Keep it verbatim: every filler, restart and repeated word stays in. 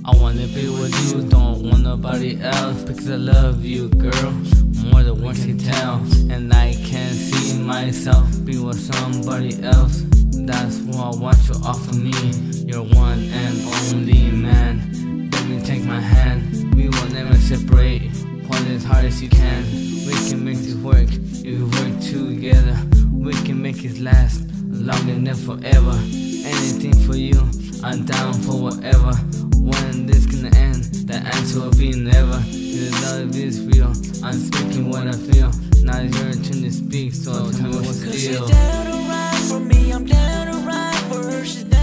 I wanna be with you, don't want nobody else, because I love you, girl, more than one can tell. And I can't see myself be with somebody else. That's what I want you off of me. You're one and only man. Baby, take my hand, we will never separate. Hold as hard as you can. We can make this work, if we work together. We can make it last long enough forever. Anything for you, I'm down for whatever. When this gonna end, the answer will be never. The love is real, I'm speaking what I feel. Now it's your turn to speak, so tell me what's the deal. Cause she's down to ride for me, I'm down to ride for her. She's